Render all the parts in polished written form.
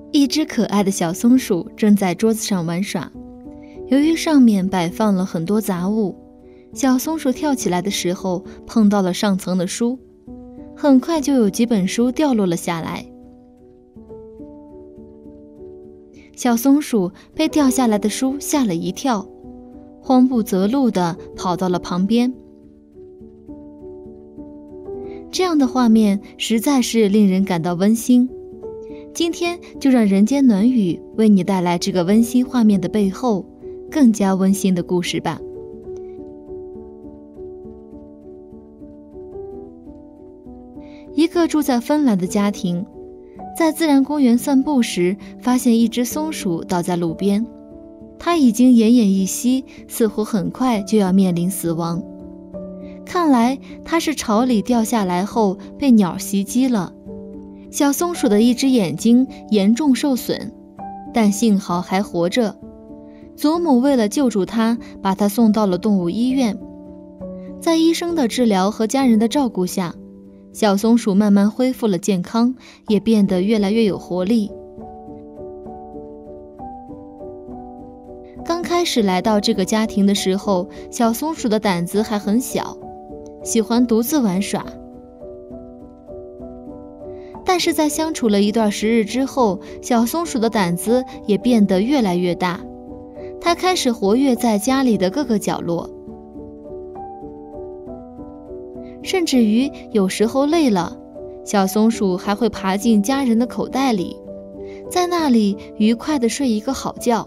一只可爱的小松鼠正在桌子上玩耍，由于上面摆放了很多杂物，小松鼠跳起来的时候碰到了上层的书，很快就有几本书掉落了下来。小松鼠被掉下来的书吓了一跳，慌不择路地跑到了旁边。这样的画面实在是令人感到温馨。今天就让人间暖语为你带来这个温馨画面的背后更加温馨的故事吧。一个住在芬兰的家庭，在自然公园散步时，发现一只松鼠倒在路边，它已经奄奄一息，似乎很快就要面临死亡。看来它是巢里掉下来后被鸟袭击了。小松鼠的一只眼睛严重受损，但幸好还活着。祖母为了救助它，把它送到了动物医院。在医生的治疗和家人的照顾下，小松鼠慢慢恢复了健康，也变得越来越有活力。刚开始来到这个家庭的时候，小松鼠的胆子还很小，喜欢独自玩耍。但是在相处了一段时日之后，小松鼠的胆子也变得越来越大，它开始活跃在家里的各个角落，甚至于有时候累了，小松鼠还会爬进家人的口袋里，在那里愉快地睡一个好觉。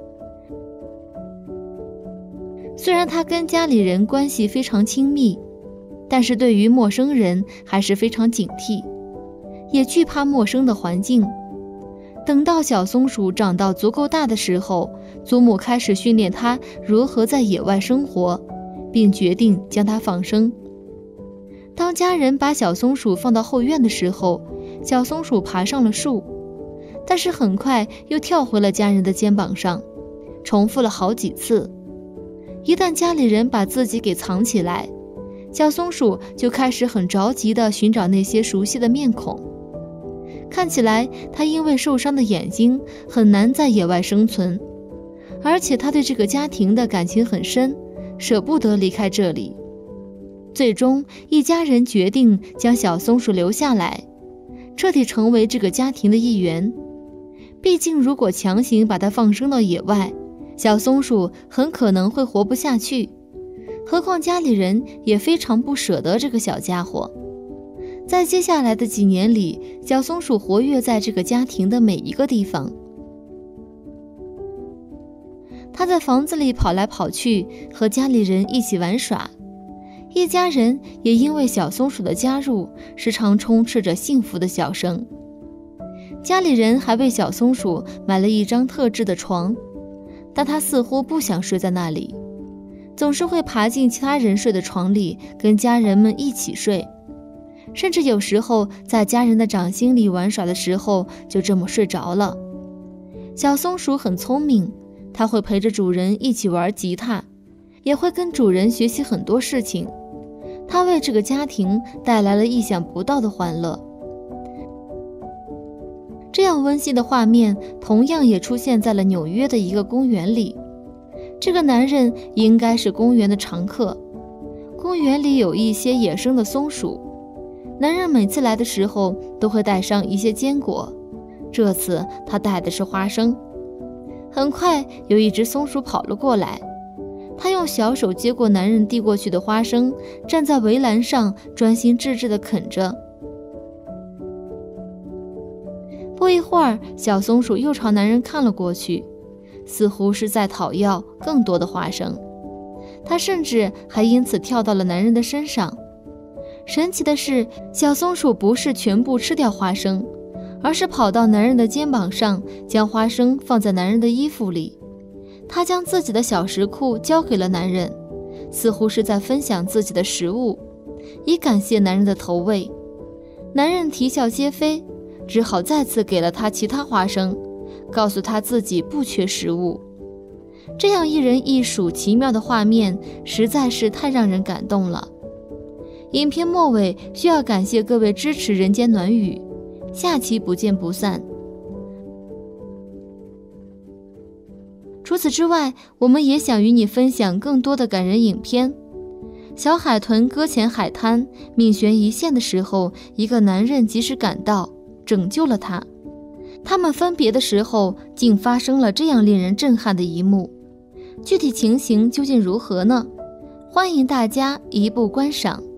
虽然它跟家里人关系非常亲密，但是对于陌生人还是非常警惕，也惧怕陌生的环境。等到小松鼠长到足够大的时候，祖母开始训练它如何在野外生活，并决定将它放生。当家人把小松鼠放到后院的时候，小松鼠爬上了树，但是很快又跳回了家人的肩膀上，重复了好几次。一旦家里人把自己给藏起来，小松鼠就开始很着急地寻找那些熟悉的面孔。看起来它因为受伤的眼睛很难在野外生存，而且它对这个家庭的感情很深，舍不得离开这里。最终一家人决定将小松鼠留下来，彻底成为这个家庭的一员。毕竟如果强行把它放生到野外，小松鼠很可能会活不下去，何况家里人也非常不舍得这个小家伙。在接下来的几年里，小松鼠活跃在这个家庭的每一个地方。它在房子里跑来跑去，和家里人一起玩耍。一家人也因为小松鼠的加入，时常充斥着幸福的笑声。家里人还为小松鼠买了一张特制的床，但它似乎不想睡在那里，总是会爬进其他人睡的床里，跟家人们一起睡。甚至有时候在家人的掌心里玩耍的时候，就这么睡着了。小松鼠很聪明，它会陪着主人一起玩吉他，也会跟主人学习很多事情。它为这个家庭带来了意想不到的欢乐。这样温馨的画面同样也出现在了纽约的一个公园里。这个男人应该是公园的常客。公园里有一些野生的松鼠，男人每次来的时候都会带上一些坚果，这次他带的是花生。很快有一只松鼠跑了过来，他用小手接过男人递过去的花生，站在围栏上专心致志地啃着。不一会儿，小松鼠又朝男人看了过去，似乎是在讨要更多的花生。它甚至还因此跳到了男人的身上。神奇的是，小松鼠不是全部吃掉花生，而是跑到男人的肩膀上，将花生放在男人的衣服里。他将自己的小食库交给了男人，似乎是在分享自己的食物，以感谢男人的投喂。男人啼笑皆非，只好再次给了他其他花生，告诉他自己不缺食物。这样一人一鼠奇妙的画面实在是太让人感动了。影片末尾需要感谢各位支持人间暖语，下期不见不散。 除此之外，我们也想与你分享更多的感人影片。小海豚搁浅海滩，命悬一线的时候，一个男人及时赶到，拯救了他。他们分别的时候，竟发生了这样令人震撼的一幕。具体情形究竟如何呢？欢迎大家一步观赏。